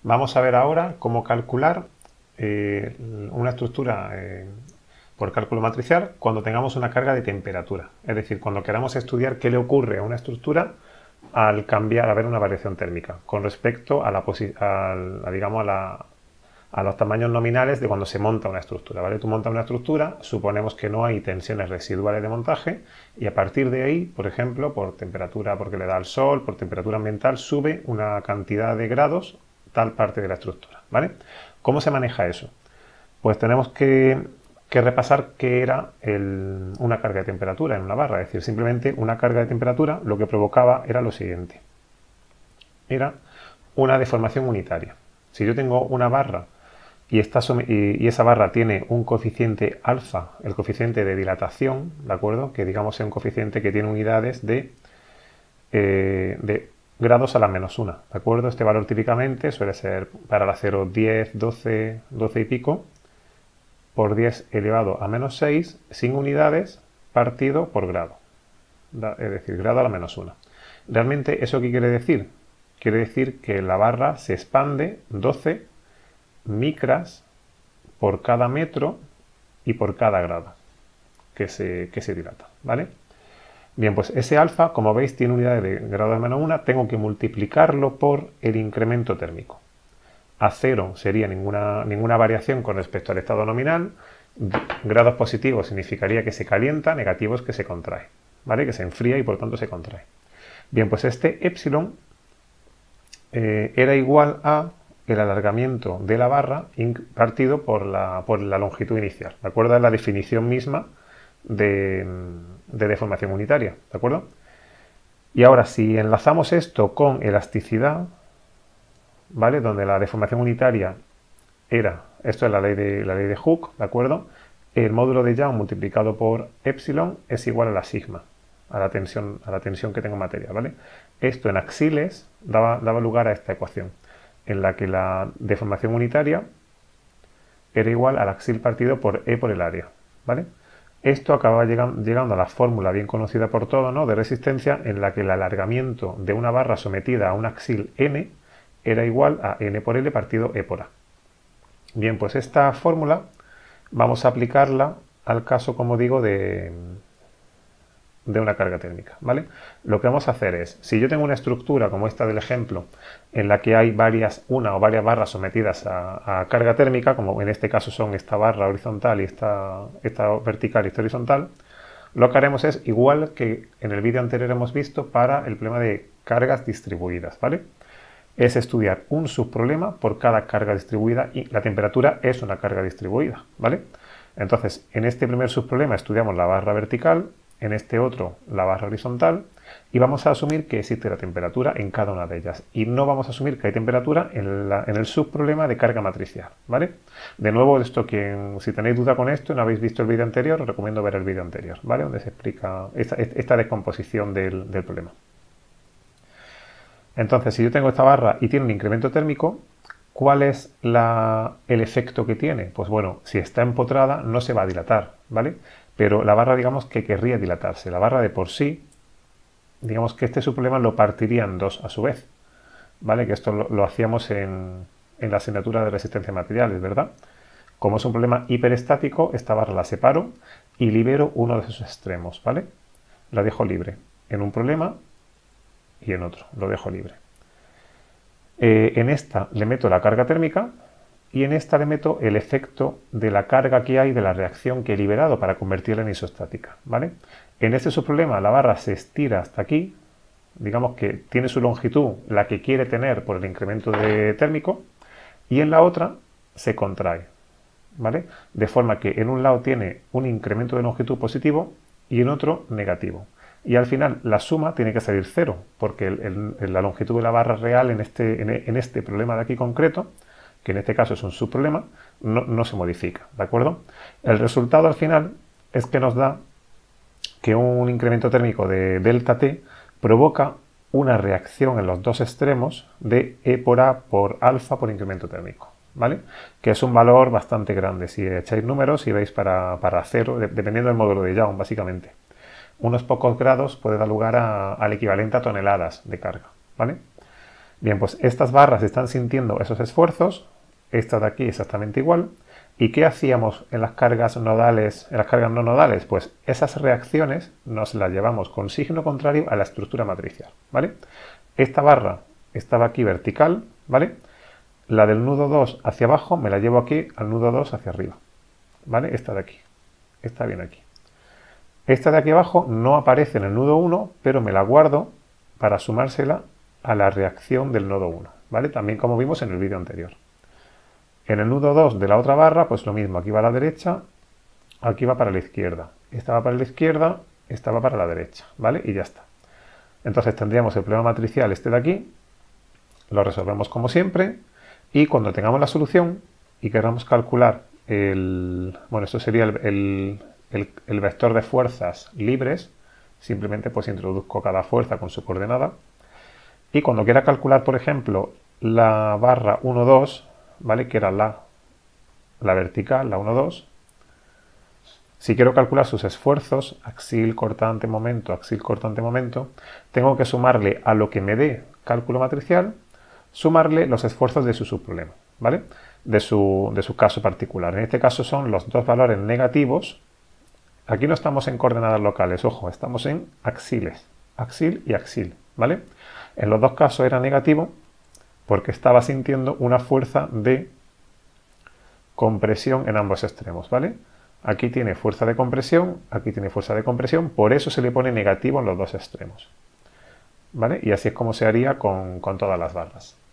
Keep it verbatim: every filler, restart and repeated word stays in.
Vamos a ver ahora cómo calcular eh, una estructura eh, por cálculo matricial cuando tengamos una carga de temperatura. Es decir, cuando queramos estudiar qué le ocurre a una estructura al cambiar, a ver una variación térmica con respecto a, la, a, a, digamos, a, la, a los tamaños nominales de cuando se monta una estructura. ¿Vale? Tú montas una estructura, suponemos que no hay tensiones residuales de montaje y a partir de ahí, por ejemplo, por temperatura, porque le da el sol, por temperatura ambiental, sube una cantidad de grados tal parte de la estructura. ¿Vale? ¿Cómo se maneja eso? Pues tenemos que, que repasar qué era el, una carga de temperatura en una barra. Es decir, simplemente una carga de temperatura lo que provocaba era lo siguiente. Era una deformación unitaria. Si yo tengo una barra y, esta, y esa barra tiene un coeficiente alfa, el coeficiente de dilatación, ¿de acuerdo? Que digamos es un coeficiente que tiene unidades de, eh, de grados a la menos una, ¿de acuerdo? Este valor típicamente suele ser para el acero diez, doce, doce y pico por diez elevado a menos seis sin unidades partido por grado, es decir, grado a la menos una. ¿Realmente eso qué quiere decir? Quiere decir que la barra se expande doce micras por cada metro y por cada grado que se, que se dilata, ¿vale? Bien, pues ese alfa, como veis, tiene unidades de grado de menos una, tengo que multiplicarlo por el incremento térmico. A cero sería ninguna, ninguna variación con respecto al estado nominal, grados positivos significaría que se calienta, negativos que se contrae, ¿vale? Que se enfría y por tanto se contrae. Bien, pues este epsilon eh, era igual a el alargamiento de la barra partido por la, por la longitud inicial, ¿de acuerdo? Es la definición misma de, de deformación unitaria, ¿de acuerdo? Y ahora, si enlazamos esto con elasticidad, ¿vale? Donde la deformación unitaria era, esto es la ley de, la ley de Hooke, ¿de acuerdo? El módulo de Young multiplicado por epsilon es igual a la sigma, a la tensión, a la tensión que tengo en materia, ¿vale? Esto en axiles daba, daba lugar a esta ecuación, en la que la deformación unitaria era igual al axil partido por E por el área, ¿vale? Esto acababa llegando, llegando a la fórmula bien conocida por todos, ¿no? De resistencia, en la que el alargamiento de una barra sometida a un axil N era igual a N por L partido E por A. Bien, pues esta fórmula vamos a aplicarla al caso, como digo, de, de una carga térmica, ¿vale? Lo que vamos a hacer es, si yo tengo una estructura como esta del ejemplo, en la que hay varias, una o varias barras sometidas a, a carga térmica, como en este caso son esta barra horizontal y esta, esta vertical y esta horizontal, lo que haremos es igual que en el vídeo anterior hemos visto para el problema de cargas distribuidas, ¿vale? Es estudiar un subproblema por cada carga distribuida y la temperatura es una carga distribuida, ¿vale? Entonces, en este primer subproblema estudiamos la barra vertical, en este otro la barra horizontal y vamos a asumir que existe la temperatura en cada una de ellas y no vamos a asumir que hay temperatura en, la, en el subproblema de carga matricial, ¿vale? De nuevo, esto quien, si tenéis duda con esto y no habéis visto el vídeo anterior, os recomiendo ver el vídeo anterior, ¿vale? Donde se explica esta, esta descomposición del, del problema. Entonces, si yo tengo esta barra y tiene un incremento térmico, ¿cuál es la, el efecto que tiene? Pues bueno, si está empotrada no se va a dilatar, ¿vale? Pero la barra, digamos que querría dilatarse. La barra de por sí, digamos que este subproblema lo partiría en dos a su vez, ¿vale? Que esto lo, lo hacíamos en, en la asignatura de resistencia a materiales, ¿verdad? Como es un problema hiperestático, esta barra la separo y libero uno de sus extremos, ¿vale? La dejo libre en un problema y en otro, lo dejo libre. Eh, en esta le meto la carga térmica y en esta le meto el efecto de la carga que hay de la reacción que he liberado para convertirla en isostática, ¿vale? En este subproblema la barra se estira hasta aquí, digamos que tiene su longitud, la que quiere tener por el incremento de térmico, y en la otra se contrae, ¿vale? De forma que en un lado tiene un incremento de longitud positivo y en otro negativo. Y al final la suma tiene que salir cero, porque el, el, la longitud de la barra real en este, en, en este problema de aquí concreto, que en este caso es un subproblema, no, no se modifica, ¿de acuerdo? El resultado al final es que nos da que un incremento térmico de delta T provoca una reacción en los dos extremos de E por A por alfa por incremento térmico, ¿vale? Que es un valor bastante grande. Si echáis números y veis para, para cero, de, dependiendo del módulo de Young, básicamente. Unos pocos grados puede dar lugar a, al equivalente a toneladas de carga, ¿vale? Bien, pues estas barras están sintiendo esos esfuerzos, esta de aquí exactamente igual. ¿Y qué hacíamos en las cargas nodales, en las cargas no nodales? Pues esas reacciones nos las llevamos con signo contrario a la estructura matricial, ¿vale? Esta barra estaba aquí vertical, ¿vale? La del nudo dos hacia abajo me la llevo aquí al nudo dos hacia arriba, ¿vale? Esta de aquí, esta viene aquí. Esta de aquí abajo no aparece en el nudo uno, pero me la guardo para sumársela a la reacción del nodo uno, ¿vale? También como vimos en el vídeo anterior. En el nudo dos de la otra barra, pues lo mismo, aquí va a la derecha, aquí va para la izquierda. Esta va para la izquierda, esta va para la derecha, ¿vale? Y ya está. Entonces tendríamos el problema matricial este de aquí, lo resolvemos como siempre, y cuando tengamos la solución y queramos calcular el... bueno, esto sería el, el, el, el vector de fuerzas libres, simplemente pues introduzco cada fuerza con su coordenada, y cuando quiera calcular, por ejemplo, la barra uno dos, ¿vale? Que era la, la vertical, la uno dos. Si quiero calcular sus esfuerzos, axil, cortante, momento, axil, cortante, momento, tengo que sumarle a lo que me dé cálculo matricial, sumarle los esfuerzos de su subproblema, ¿vale? De su, de su caso particular. En este caso son los dos valores negativos. Aquí no estamos en coordenadas locales, ojo, estamos en axiles, axil y axil, ¿vale? En los dos casos era negativo, porque estaba sintiendo una fuerza de compresión en ambos extremos, ¿vale? Aquí tiene fuerza de compresión, aquí tiene fuerza de compresión, por eso se le pone negativo en los dos extremos, ¿vale? Y así es como se haría con, con todas las barras.